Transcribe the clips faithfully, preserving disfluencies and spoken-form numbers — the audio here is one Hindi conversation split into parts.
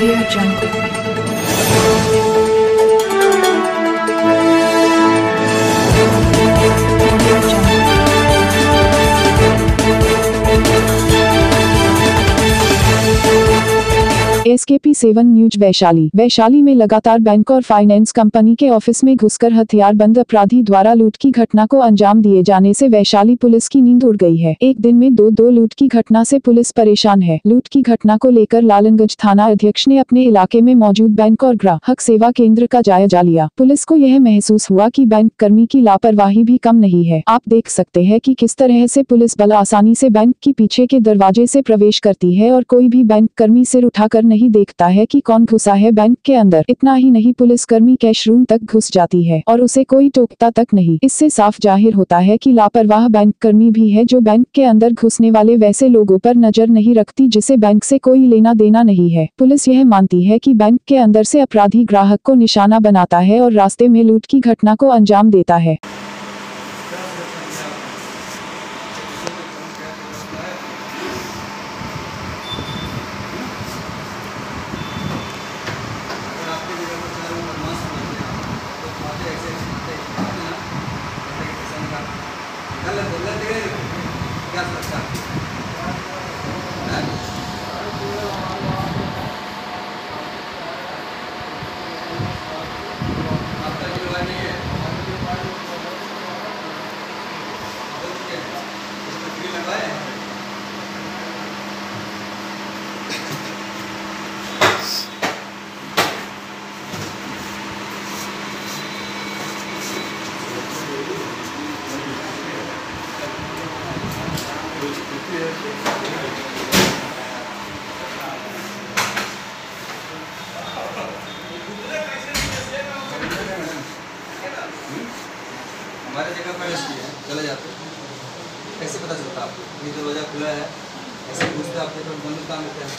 Audio Jungle. Audio Jungle. S K P seven news Vaishali. Vaishali में लगातार बैंक और फाइनेंस कंपनी के ऑफिस में घुसकर हथियारबंद अपराधी द्वारा लूट की घटना को अंजाम दिए जाने से वैशाली पुलिस की नींद उड़ गई है। एक दिन में दो दो लूट की घटना से पुलिस परेशान है। लूट की घटना को लेकर लालनगंज थाना अध्यक्ष ने अपने इलाके में मौजूद बैंक और ग्राहक सेवा केंद्र का जायजा लिया। पुलिस को यह महसूस हुआ कि बैंक कर्मी की लापरवाही भी कम नहीं है। आप देख सकते हैं कि किस तरह से पुलिस बल आसानी से बैंक की पीछे के दरवाजे से प्रवेश करती है और कोई भी बैंक कर्मी सिर उठाकर नहीं देखता है कि कौन घुसा है बैंक के अंदर। इतना ही नहीं, पुलिस कर्मी कैश रूम तक घुस जाती है और उसे कोई टोकता तक नहीं। इससे साफ जाहिर होता है कि लापरवाह बैंक कर्मी भी है जो बैंक के अंदर घुसने वाले वैसे लोगों पर नजर नहीं रखती जिसे बैंक से कोई लेना देना नहीं है। पुलिस यह मानती है कि बैंक के अंदर से अपराधी ग्राहक को निशाना बनाता है और रास्ते में लूट की घटना को अंजाम देता है। क्या सुरक्षा आपका जो लगा नहीं है लगवाए हमारे जगह पर चले जाते कैसे पता चलता आपको ये दरवाजा खुला है? ऐसे घुसते आपके तो बंद काम होता है।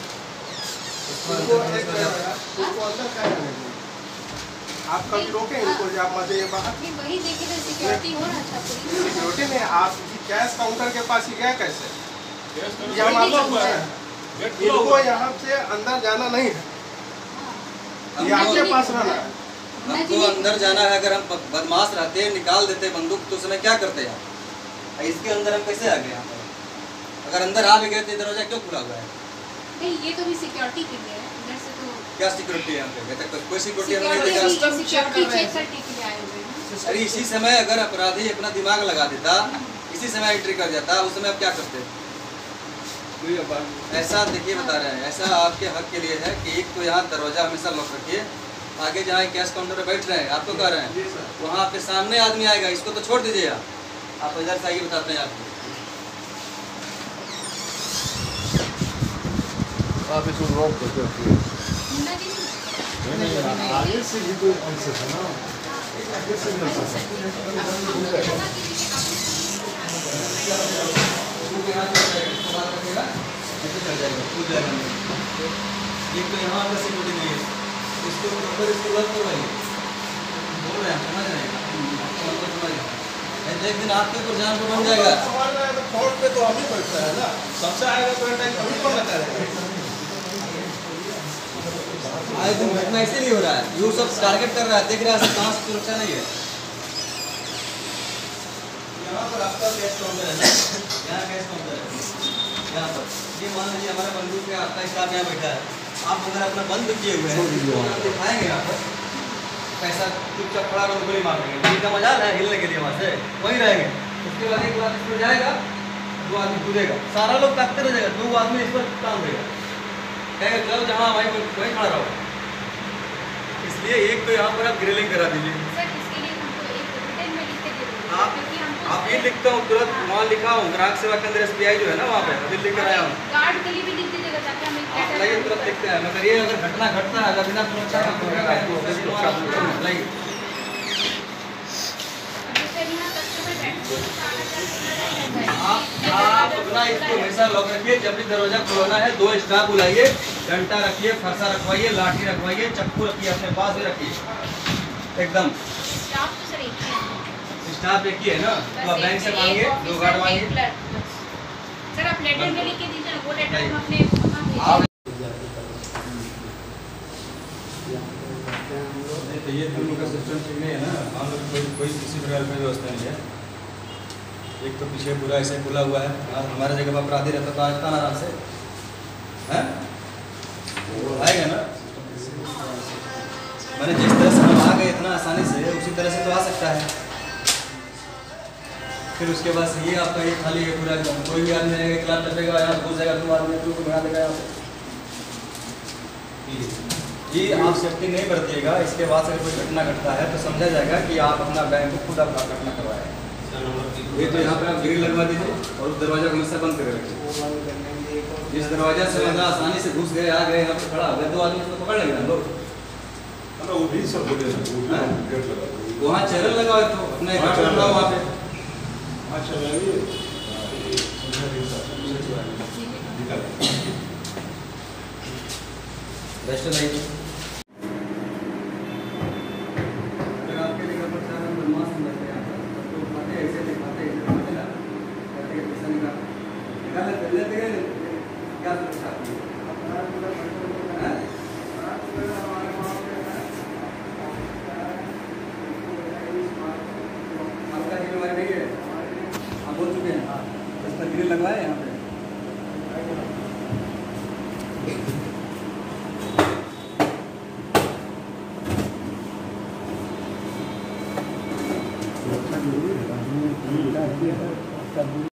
आप कभी रोके इनको आप मजे बाहर वही देखे थे सिक्योरिटी हो रहा था सिक्योरिटी में आप कैश काउंटर के पास ही गया कैसे? यहाँ मालूम हुआ है इनको यहाँ से अंदर जाना नहीं है, ये आपके पास रहना है। हमको अंदर जाना है। अगर हम बदमाश रहते निकाल देते बंदूक तो उसमें क्या करते हैं? इसके अंदर हम कैसे आ गए यहाँ पर? अगर अंदर आ भी गए तो दरवाजा क्यों खुला हुआ है? नहीं, ये तो भी सिक्योरिटी के लिए है। इधर से तो क्या सिक्योरिटी है यहाँ पे? तक कोई सिक्योरिटी नहीं देगा। सिक्योरिटी चेक करने के लिए आए हुए हैं। अरे इसी समय अगर अपराधी अपना दिमाग लगा देता, इसी समय एंट्री कर जाता, उस समय आप क्या करते? ऐसा देखिए बता रहे हैं, ऐसा आपके हक के लिए है कि एक तो यहाँ दरवाजा हमेशा लॉक रखिए। आगे जहाँ कैश काउंटर पे बैठ रहे हैं आपको कह रहे हैं वहाँ आपके सामने आदमी आएगा, इसको तो छोड़ दीजिए। आप इधर से आइए, बताते हैं आपको। आप इसको ड्रॉप करते हैं आगे से भी तो आंसर है ना, आगे से भी आंसर है। एक तो यहाँ पर सिक्योरिटी नहीं है, इसको नंबर इसको लग तो भाई बोल रहे हैं, समझ रहे हैं? समझ रहे हैं एक दिन आपके ऊपर जान को बन जाएगा। समझ रहे हैं तो फोर्ट पे तो अभी बैठता है ना, सबसे आएगा तो अभी कौन लगा रहेगा? आए दिन घटना इसीलिए हो रहा है, यू सब टारगेट कर रहा है, देख रहा है कहाँ से सुरक्षा नहीं है। यहाँ पर आपका कैश काउंटर है ना, यहाँ कैश काउंटर है यहाँ पर। ये मान लीजिए हमारे बंदूक के आपका स्टाफ यहाँ बैठा है, आप अगर अपना बंद किए हुए हैं दिखाएंगे यहाँ पर पैसा चुपचाप खड़ा कर गोली मार देंगे। इनका मजाल है हिलने के लिए, वहाँ से वहीं रहेंगे। उसके बाद एक बार इसमें जाएगा, दो आदमी कूदेगा, सारा लोग ताकते रह जाएगा, दो आदमी इस पर काम देगा, कहेगा चलो जहाँ वहीं वहीं खड़ा रहो। इसलिए एक तो यहाँ पर आप ग्रिलिंग करा दीजिए। आप आप ये लिखता हूँ तुरंत वहाँ लिखा हूँ ग्राहक सेवा केंद्र एस बी आई जो है ना वहाँ पे अभी लिख कर आया हूँ। गार्ड के लिए भी लिख दीजिएगा ताकि हम लाइए तुरंत लिखते हैं। मगर ये अगर घटना घटना है बिना सुरक्षा का लाइए। आप आप अपना इसको हमेशा लॉक रखिए। जब भी दरवाजा खोलना है दो स्टाफ बुलाइए, डंडा रखिए, फरसा रखवाइए, लाठी रखवाइए, चक्कू रखिए, अपने पास भी रखिए एकदम। स्टाफ तो सर एक ही है। स्टाफ एक ही है ना, तो आप बैंक से मांगिए, दो गार्ड मांगिए। सर आप लेटर में लिख के दीजिए ना, वो लेटर हम अपने में है ना, मान लो कोई कोई किसी प्रकार की व्यवस्था नहीं है। एक तो पीछे पूरा ऐसे खुला हुआ है, हाँ, हमारे जगह पर अपराधी रहता तो आज आराम से हैं आएगा ना। मैंने जिस तरह से हम आ गए इतना आसानी से, उसी तरह से तो आ सकता है। फिर उसके बाद से ये आपका ये खाली है पूरा, कोई भी आदमी आएगा क्लास टपेगा यहाँ घुस जाएगा, तुम आदमी तुमको भगा देगा यहाँ से। ये आप सेफ्टी नहीं बरतिएगा, इसके बाद से कोई घटना घटता है तो समझा जाएगा कि आप अपना बैंक को खुद अपना घटना करवाए। ये तो यहाँ पे आप ग्रिल लगवा दीजिए और उस दरवाजा को हमेशा बंद कर रखिए। जिस दरवाजा से बंदा आसानी से घुस गए, आ गए, यहाँ पे खड़ा हो गए, दो आदमी उसको पकड़ लेंगे हम लोग। वो भी सब बोले ना, गेट लगा वहाँ चैनल लगाओ तो अपना एक गार्ड लगाओ वहाँ पे। अच्छा लगी बेस्ट नहीं अगर आपके जगह पर चार हम बदमाश हम बैठे हैं तो खाते ऐसे दिखाते ऐसे दिखाते ना करते पैसा निकाल निकाल लेते हैं क्या सुरक्षा है। आपका जिम्मेवारी नहीं है, आप बोल चुके हैं दस पर ग्रिल लगवाए यहाँ पे। जरूरी है